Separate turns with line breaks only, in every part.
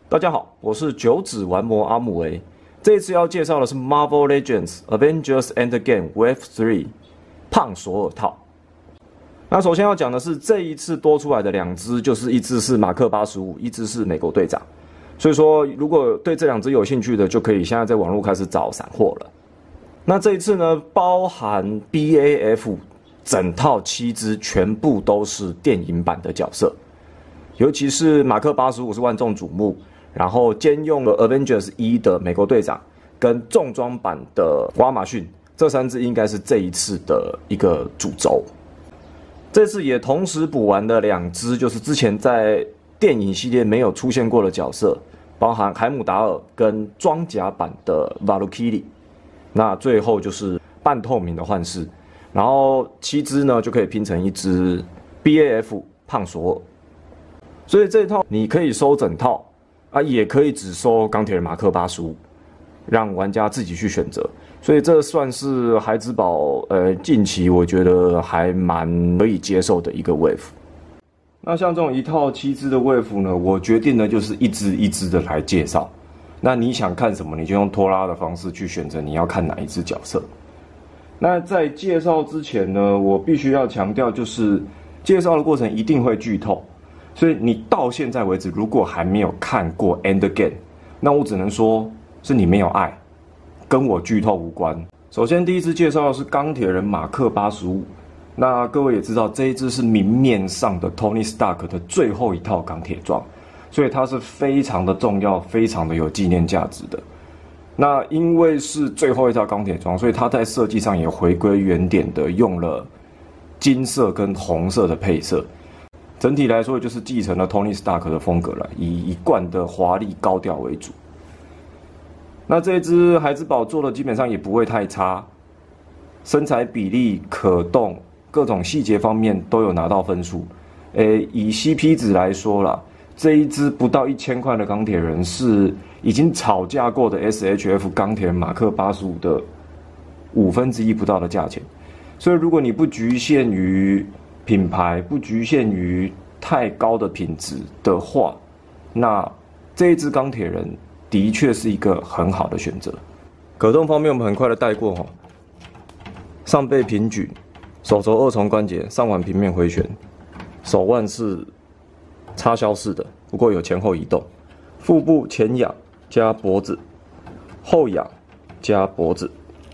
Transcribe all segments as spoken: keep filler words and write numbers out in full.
大家好，我是九指玩魔阿姆维。这一次要介绍的是 Marvel Legends Avengers Endgame Wave 三胖索尔套。那首先要讲的是这一次多出来的两只，就是一只是马克八十五，一只是美国队长。所以说，如果对这两只有兴趣的，就可以现在在网络开始找散货了。那这一次呢，包含 B A F 整套七只，全部都是电影版的角色，尤其是马克八十五是万众瞩目。然后兼用了 Avengers 一的美国队长跟重装版的亚马逊，这三只应该是这一次的一个主轴。这次也同时补完了两只，就是之前在电影系列没有出现过的角色，包含海姆达尔跟装甲版的 Valkyrie。那最后就是半透明的幻视，然后七只呢就可以拼成一只 B A F 胖索尔。所以这一套你可以收整套。啊，也可以只收钢铁人马克八十五，让玩家自己去选择。所以这算是孩之宝，呃，近期我觉得还蛮可以接受的一个 wave。那像这种一套七只的 wave 呢，我决定呢就是一只一只的来介绍。那你想看什么，你就用拖拉的方式去选择你要看哪一只角色。那在介绍之前呢，我必须要强调，就是介绍的过程一定会剧透。所以你到现在为止，如果还没有看过 Endgame， 那我只能说是你没有爱，跟我剧透无关。首先，第一支介绍的是钢铁人马克八十五，那各位也知道，这一支是明面上的 Tony Stark 的最后一套钢铁装，所以它是非常的重要，非常的有纪念价值的。那因为是最后一套钢铁装，所以它在设计上也回归原点的，用了金色跟红色的配色。整体来说，就是继承了 Tony Stark 的风格了，以一贯的华丽高调为主。那这一只孩之宝做的基本上也不会太差，身材比例、可动各种细节方面都有拿到分数。诶，以 C P 值来说啦，这一只不到一千块的钢铁人是已经吵架过的 S H F 钢铁人马克八十五的五分之一不到的价钱。所以如果你不局限于品牌，不局限于太高的品质的话，那这一支钢铁人的确是一个很好的选择。可动方面，我们很快的带过哈，上背平举，手肘二重关节，上腕平面回旋，手腕是插销式的，不过有前后移动，腹部前仰加脖子，后仰加脖子，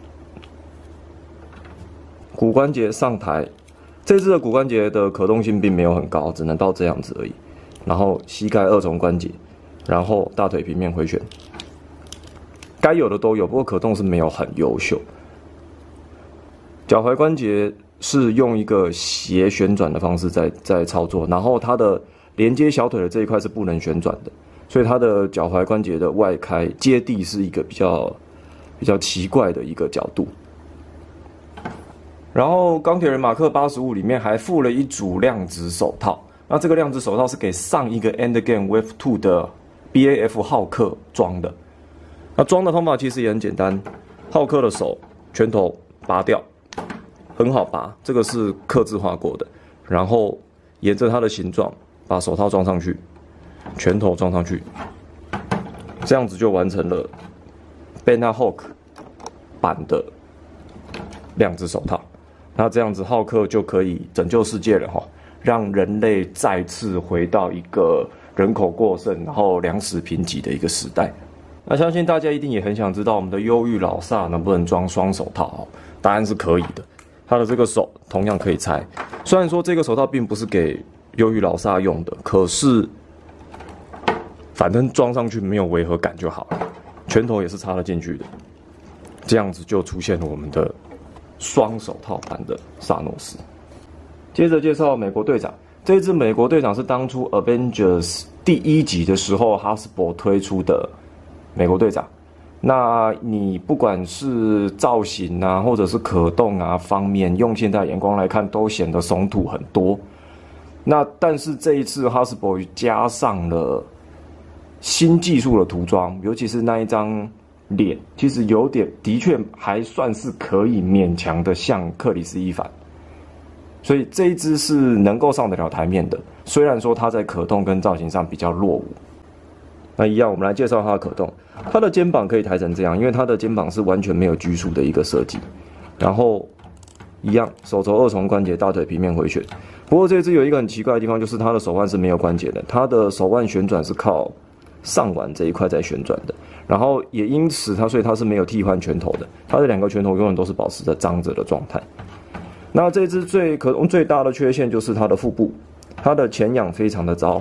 骨关节上抬。这支的骨关节的可动性并没有很高，只能到这样子而已。然后膝盖二重关节，然后大腿平面回旋，该有的都有，不过可动是没有很优秀。脚踝关节是用一个斜旋转的方式在在操作，然后它的连接小腿的这一块是不能旋转的，所以它的脚踝关节的外开接地是一个比较比较奇怪的一个角度。然后钢铁人马克八十五里面还附了一组量子手套，那这个量子手套是给上一个 Endgame Wave 二的 B A F 浩克装的。那装的方法其实也很简单，浩克的手拳头拔掉，很好拔，这个是客制化过的。然后沿着它的形状把手套装上去，拳头装上去，这样子就完成了 Banner Hulk 版的量子手套。那这样子，浩克就可以拯救世界了哈，让人类再次回到一个人口过剩，然后粮食贫瘠的一个时代。那相信大家一定也很想知道，我们的忧郁老萨能不能装双手套？哦，答案是可以的。他的这个手同样可以拆，虽然说这个手套并不是给忧郁老萨用的，可是反正装上去没有违和感就好了。拳头也是插得进去的，这样子就出现了我们的双手套版的萨诺斯。接着介绍美国队长，这支美国队长是当初 Avengers 第一集的时候 Hasbro 推出的美国队长。那你不管是造型啊，或者是可动啊方面，用现在眼光来看，都显得松土很多。那但是这一次 Hasbro 加上了新技术的涂装，尤其是那一张脸，其实有点的确还算是可以勉强的像克里斯伊凡，所以这一支是能够上得了台面的。虽然说它在可动跟造型上比较落伍。 那一样，我们来介绍它的可动。它的肩膀可以抬成这样，因为它的肩膀是完全没有拘束的一个设计。然后一样，手肘二重关节，大腿平面回旋。不过这只有一个很奇怪的地方，就是它的手腕是没有关节的，它的手腕旋转是靠上腕这一块在旋转的。然后也因此它，所以它是没有替换拳头的，它的两个拳头永远都是保持着张着的状态。那这只最可动最大的缺陷就是它的腹部，它的前仰非常的糟。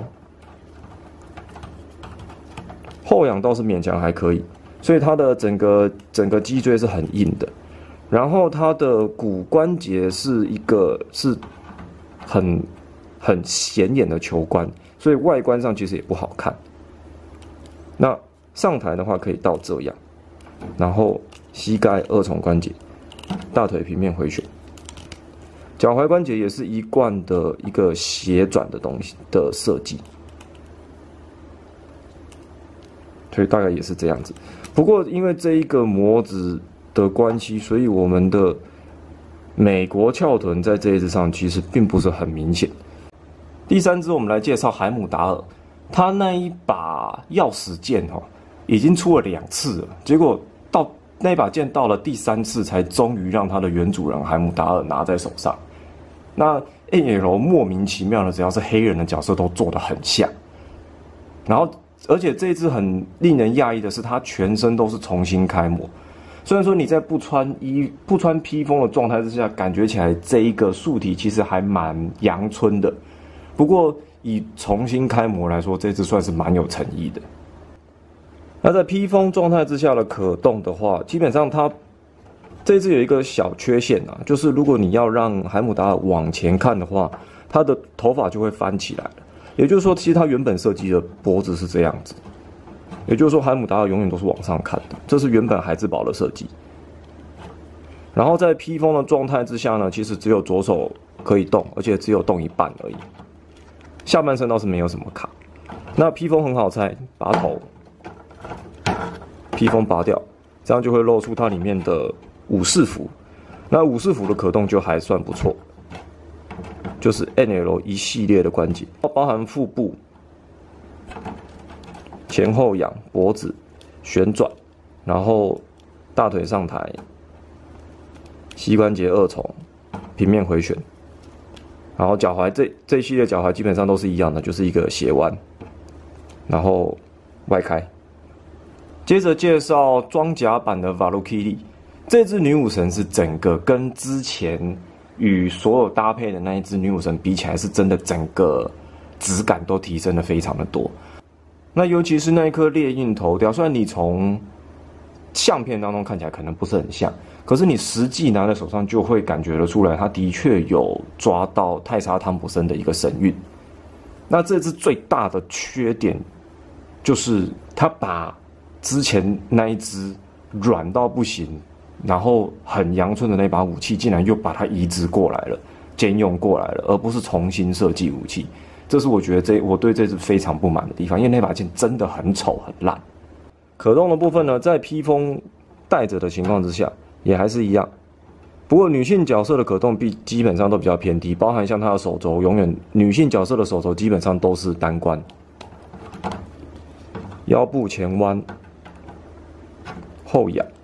后仰倒是勉强还可以，所以它的整个整个脊椎是很硬的，然后它的骨关节是一个是很很显眼的球关，所以外观上其实也不好看。那上台的话可以到这样，然后膝盖二重关节，大腿平面回旋，脚踝关节也是一贯的一个斜转的东西的设计。所以大概也是这样子，不过因为这一个模子的关系，所以我们的美国翘臀在这一只上其实并不是很明显。第三只我们来介绍海姆达尔，他那一把钥匙剑哦，已经出了两次了，结果到那一把剑到了第三次才终于让他的原主人海姆达尔拿在手上。那 N L 莫名其妙的，只要是黑人的角色都做得很像，然后。而且这一只很令人讶异的是，它全身都是重新开模。虽然说你在不穿衣、不穿披风的状态之下，感觉起来这一个素体其实还蛮阳春的。不过以重新开模来说，这只算是蛮有诚意的。那在披风状态之下的可动的话，基本上它这只有一个小缺陷啊，就是如果你要让海姆达尔往前看的话，它的头发就会翻起来了。也就是说，其实它原本设计的脖子是这样子，也就是说，海姆达尔永远都是往上看的，这是原本孩之宝的设计。然后在披风的状态之下呢，其实只有左手可以动，而且只有动一半而已，下半身倒是没有什么卡。那披风很好拆，把头披风拔掉，这样就会露出它里面的武士服。那武士服的可动就还算不错。就是 N L 一系列的关节，包含腹部、前后仰、脖子旋转，然后大腿上抬、膝关节二重、平面回旋，然后脚踝这这一系列脚踝基本上都是一样的，就是一个斜弯，然后外开。接着介绍装甲版的 Valkyrie， 这只女武神是整个跟之前。与所有搭配的那一只女武神比起来，是真的整个质感都提升的非常的多。那尤其是那一颗猎鹰头雕，虽然你从相片当中看起来可能不是很像，可是你实际拿在手上就会感觉得出来，它的确有抓到泰莎汤普森的一个神韵。那这只最大的缺点就是它把之前那一只软到不行。然后很阳春的那把武器，竟然又把它移植过来了，兼用过来了，而不是重新设计武器。这是我觉得这我对这支非常不满的地方，因为那把剑真的很丑很烂。可动的部分呢，在披风带着的情况之下，也还是一样。不过女性角色的可动比基本上都比较偏低，包含像她的手肘，永远女性角色的手肘基本上都是单关，腰部前弯，后仰。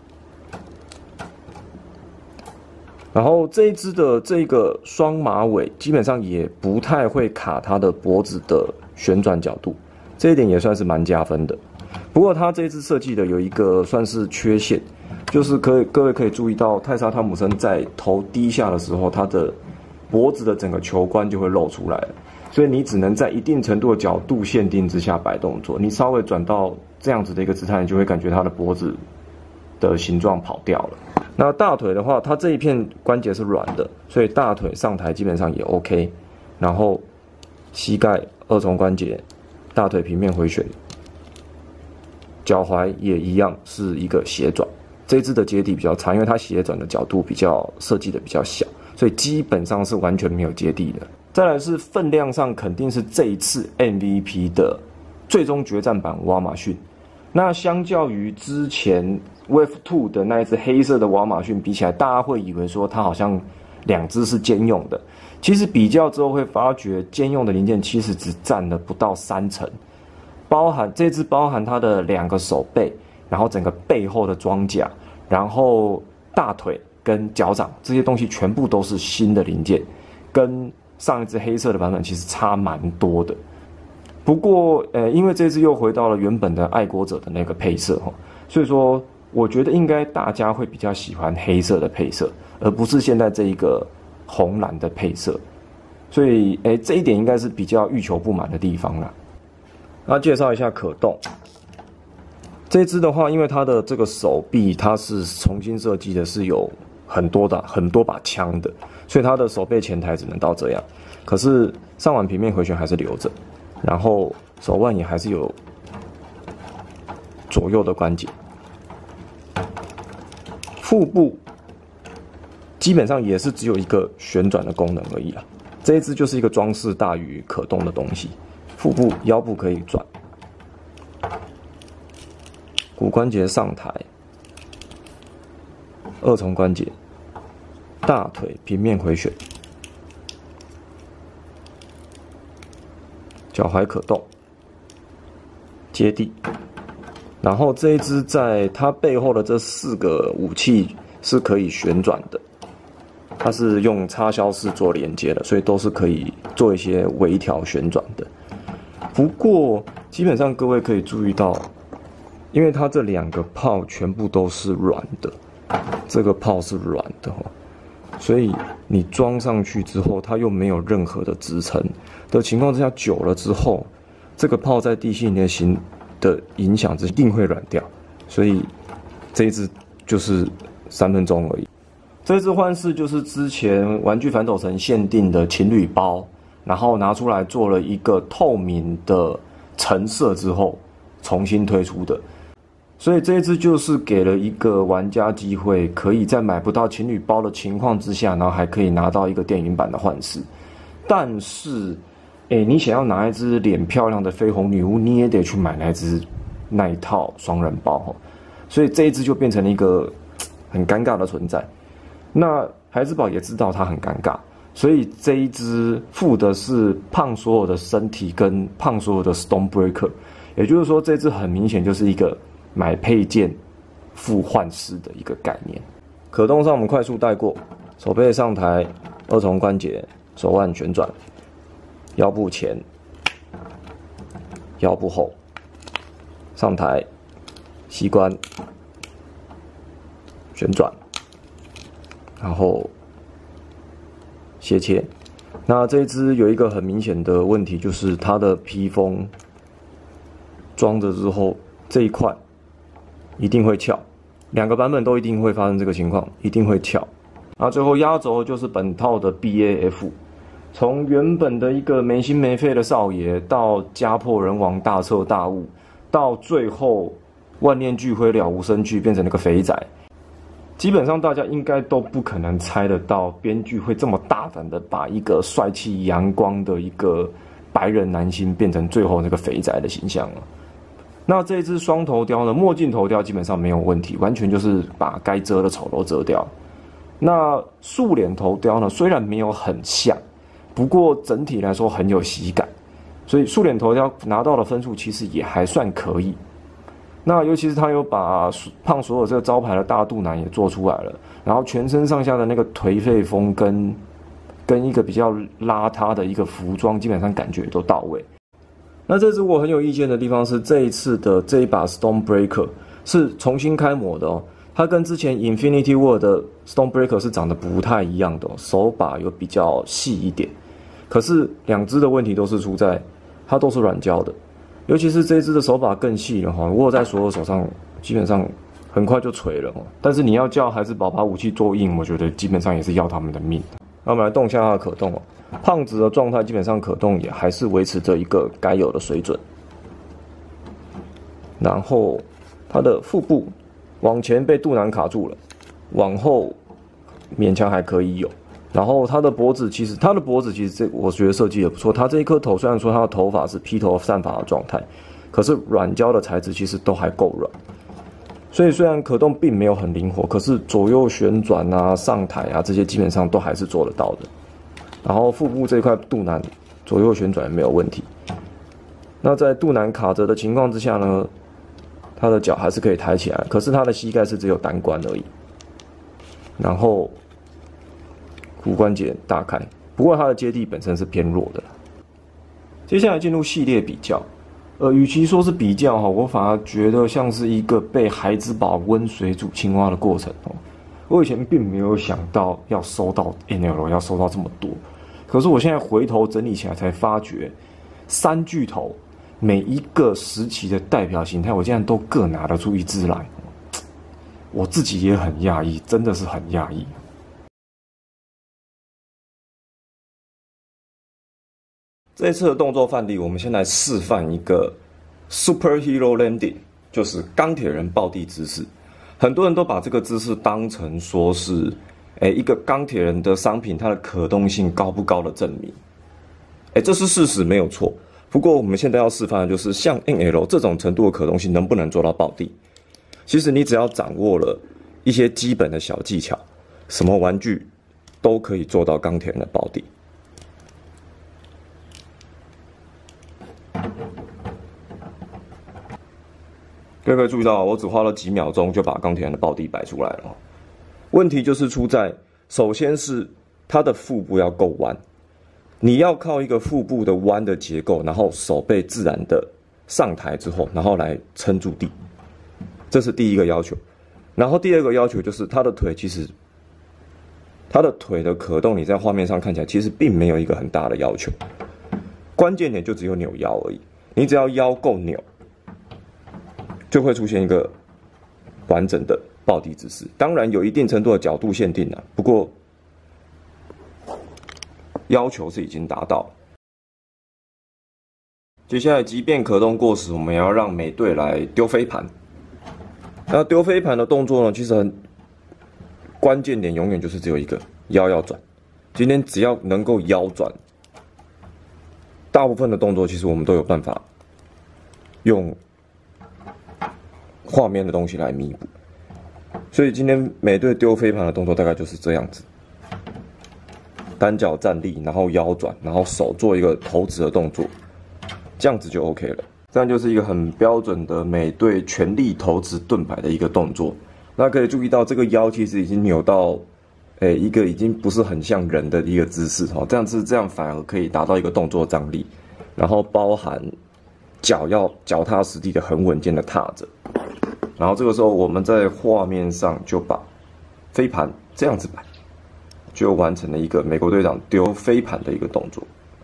然后这一只的这个双马尾基本上也不太会卡它的脖子的旋转角度，这一点也算是蛮加分的。不过它这一只设计的有一个算是缺陷，就是可以各位可以注意到泰莎汤姆森在头低下的时候，它的脖子的整个球关就会露出来了，所以你只能在一定程度的角度限定之下摆动作，你稍微转到这样子的一个姿态，你就会感觉它的脖子的形状跑掉了。那大腿的话，它这一片关节是软的，所以大腿上抬基本上也 OK。然后膝盖二重关节，大腿平面回旋，脚踝也一样是一个斜转。这只的接地比较差，因为它斜转的角度比较设计的比较小，所以基本上是完全没有接地的。再来是分量上，肯定是这一次 M V P 的最终决战版瓦马逊。那相较于之前 Wave 二 的那一只黑色的瓦马逊比起来，大家会以为说它好像两只是兼用的。其实比较之后会发觉，兼用的零件其实只占了不到三成。 包含这只包含它的两个手背，然后整个背后的装甲，然后大腿跟脚掌这些东西全部都是新的零件，跟上一只黑色的版本其实差蛮多的。不过，呃，因为这只又回到了原本的爱国者的那个配色哈，所以说我觉得应该大家会比较喜欢黑色的配色，而不是现在这一个红蓝的配色。所以，哎，这一点应该是比较欲求不满的地方啦。那介绍一下可动，这只的话，因为它的这个手臂它是重新设计的，是有很多的很多把枪的，所以它的手背前台只能到这样。可是上腕平面回旋还是留着，然后手腕也还是有左右的关节，腹部基本上也是只有一个旋转的功能而已啦。这一只就是一个装饰大于可动的东西。腹部、腰部可以转，骨关节上抬，二重关节，大腿平面回旋，脚踝可动，接地。然后这一只在它背后的这四个武器是可以旋转的。它是用插销式做连接的，所以都是可以做一些微调旋转的。不过基本上各位可以注意到，因为它这两个炮全部都是软的，这个炮是软的，所以你装上去之后，它又没有任何的支撑的情况之下，久了之后，这个炮在地心引力型的影响之下一定会软掉，所以这一支就是三分钟而已。这支幻视就是之前玩具反斗城限定的情侣包，然后拿出来做了一个透明的橙色之后重新推出的，所以这一支就是给了一个玩家机会，可以在买不到情侣包的情况之下，然后还可以拿到一个电影版的幻视。但是，哎，你想要拿一只脸漂亮的绯红女巫，你也得去买那只那一套双人包，所以这一支就变成了一个很尴尬的存在。那孩之宝也知道他很尴尬，所以这一只附的是胖所有的身体跟胖所有的 Stonebreaker， 也就是说这只很明显就是一个买配件附幻视的一个概念。可动上我们快速带过，手背上抬，二重关节，手腕旋转，腰部前，腰部后，上抬，膝关，旋转。然后斜切，那这一支有一个很明显的问题，就是它的披风装着之后这一块一定会翘，两个版本都一定会发生这个情况，一定会翘。然后最后压轴就是本套的 B A F， 从原本的一个没心没肺的少爷，到家破人亡大彻大悟，到最后万念俱灰了无生趣，变成了个肥仔。基本上大家应该都不可能猜得到，编剧会这么大胆的把一个帅气阳光的一个白人男星变成最后那个肥宅的形象了。那这只双头雕呢，墨镜头雕基本上没有问题，完全就是把该遮的丑都遮掉。那素脸头雕呢，虽然没有很像，不过整体来说很有喜感，所以素脸头雕拿到的分数其实也还算可以。那尤其是他有把胖所有这个招牌的大肚腩也做出来了，然后全身上下的那个颓废风跟跟一个比较邋遢的一个服装，基本上感觉都到位。那这支我很有意见的地方是，这一次的这一把 Stonebreaker 是重新开模的哦，它跟之前 Infinity War 的 Stonebreaker 是长得不太一样的哦，手把有比较细一点，可是两支的问题都是出在它都是软胶的。尤其是这一支的手把更细了哈，握在所有手上基本上很快就垂了。但是你要叫孩子宝把武器做硬，我觉得基本上也是要他们的命。那我们来动一下它的可动哦，胖子的状态基本上可动也还是维持着一个该有的水准。然后它的腹部往前被肚腩卡住了，往后勉强还可以有。然后它的脖子其实，它的脖子其实这我觉得设计也不错。它这一颗头虽然说它的头发是披头散发的状态，可是软胶的材质其实都还够软。所以虽然可动并没有很灵活，可是左右旋转啊、上抬啊这些基本上都还是做得到的。然后腹部这一块肚腩左右旋转也没有问题。 那在肚腩卡着的情况之下呢，他的脚还是可以抬起来，可是他的膝盖是只有单关而已。然后骨关节大开，不过他的接地本身是偏弱的。接下来进入系列比较，呃，与其说是比较哈，我反而觉得像是一个被孩之宝温水煮青蛙的过程哦。我以前并没有想到要收到 N L 要收到这么多，可是我现在回头整理起来才发觉，三巨头每一个时期的代表形态，我竟然都各拿得出一支来，我自己也很讶异，真的是很讶异。这一次的动作范例，我们先来示范一个 Superhero Landing， 就是钢铁人抱地姿势。很多人都把这个姿势当成说是，哎，一个钢铁人的商品它的可动性高不高的证明。哎，这是事实没有错。不过我们现在要示范的就是像 N L 这种程度的可动性能不能做到抱地。其实你只要掌握了一些基本的小技巧，什么玩具都可以做到钢铁人的抱地。各位注意到，我只花了几秒钟就把钢铁人的抱地摆出来了。问题就是出在，首先是它的腹部要够弯，你要靠一个腹部的弯的结构，然后手背自然的上抬之后，然后来撑住地，这是第一个要求。然后第二个要求就是他的腿其实，他的腿的可动，你在画面上看起来其实并没有一个很大的要求，关键点就只有扭腰而已。你只要腰够扭，就会出现一个完整的抱地姿势。当然有一定程度的角度限定了，不过要求是已经达到了。接下来，即便可动过时，我们也要让美队来丢飞盘。那丢飞盘的动作呢，其实很关键点永远就是只有一个，腰要转。今天只要能够腰转，大部分的动作其实我们都有办法用画面的东西来弥补。所以今天美队丢飞盘的动作大概就是这样子：单脚站立，然后腰转，然后手做一个投掷的动作，这样子就 OK 了。这样就是一个很标准的美队全力投掷盾牌的一个动作。那可以注意到，这个腰其实已经扭到，诶、欸，一个已经不是很像人的一个姿势哦。这样子，这样反而可以达到一个动作张力，然后包含脚要脚踏实地的很稳健的踏着。然后这个时候，我们在画面上就把飞盘这样子摆，就完成了一个美国队长丢飞盘的一个动作。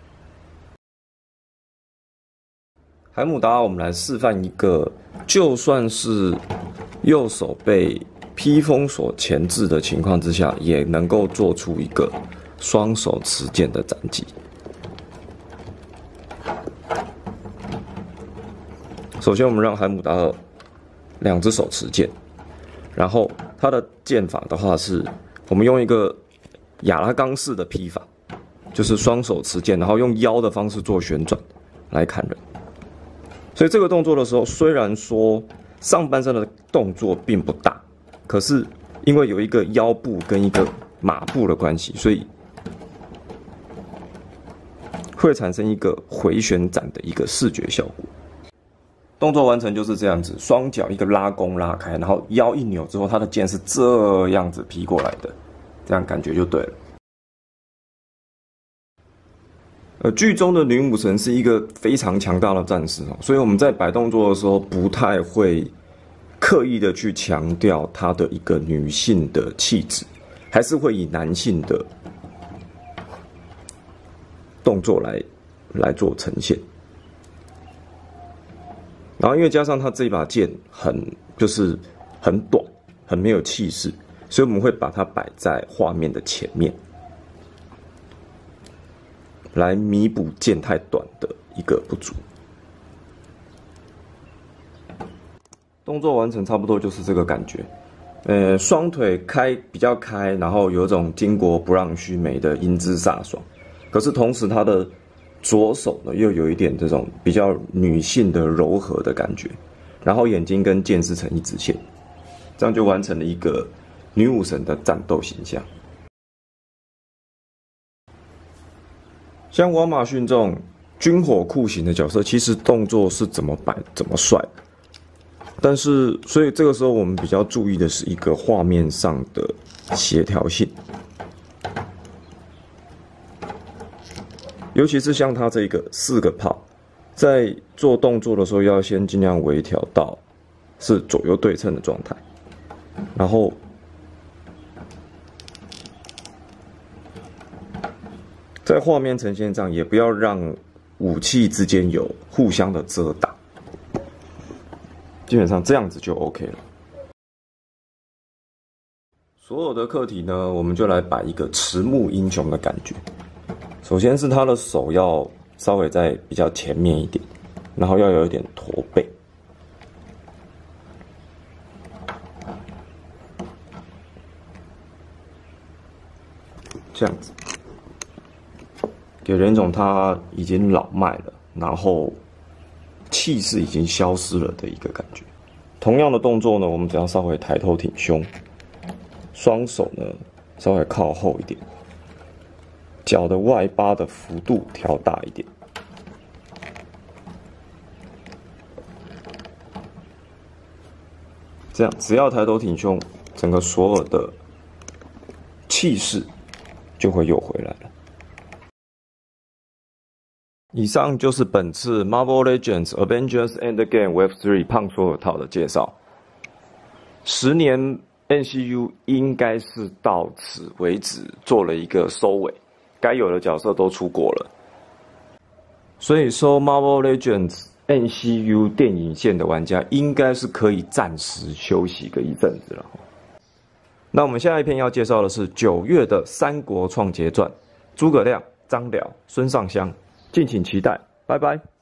海姆达，我们来示范一个，就算是右手被披风所钳制的情况之下，也能够做出一个双手持剑的斩击。首先，我们让海姆达尔两只手持剑，然后他的剑法的话是，我们用一个亚拉冈式的劈法，就是双手持剑，然后用腰的方式做旋转来砍人。所以这个动作的时候，虽然说上半身的动作并不大，可是因为有一个腰部跟一个马步的关系，所以会产生一个回旋斩的一个视觉效果。动作完成就是这样子，双脚一个拉弓拉开，然后腰一扭之后，他的剑是这样子劈过来的，这样感觉就对了。呃，剧中的女武神是一个非常强大的战士哦，所以我们在摆动作的时候不太会刻意的去强调她的一个女性的气质，还是会以男性的动作来来做呈现。然后因为加上她这把剑很就是很短，很没有气势，所以我们会把它摆在画面的前面，来弥补剑太短的一个不足。动作完成差不多就是这个感觉，呃，双腿开比较开，然后有一种巾帼不让须眉的英姿飒爽。可是同时他的左手呢又有一点这种比较女性的柔和的感觉，然后眼睛跟剑是成一直线，这样就完成了一个女武神的战斗形象。像walmart训这种军火库型的角色，其实动作是怎么摆、怎么帅。但是，所以这个时候我们比较注意的是一个画面上的协调性，尤其是像他这个四个炮，在做动作的时候要先尽量微调到是左右对称的状态，然后。 在画面呈现上，也不要让武器之间有互相的遮挡，基本上这样子就 OK 了。所有的课题呢，我们就来摆一个迟暮英雄的感觉。首先是他的手要稍微在比较前面一点，然后要有一点驼背，这样子。 给人一种他已经老迈了，然后气势已经消失了的一个感觉。同样的动作呢，我们只要稍微抬头挺胸，双手呢稍微靠后一点，脚的外八的幅度调大一点，这样只要抬头挺胸，整个所有的气势就会又回来了。 以上就是本次 Marvel Legends Avengers Endgame Wave 三胖索尔套的介绍。十年 M C U 应该是到此为止做了一个收尾，该有的角色都出国了，所以说 Marvel Legends M C U 电影线的玩家应该是可以暂时休息个一阵子了。那我们下一篇要介绍的是九月的《三国创杰传》，诸葛亮、张辽、孙尚香。 敬请期待，拜拜。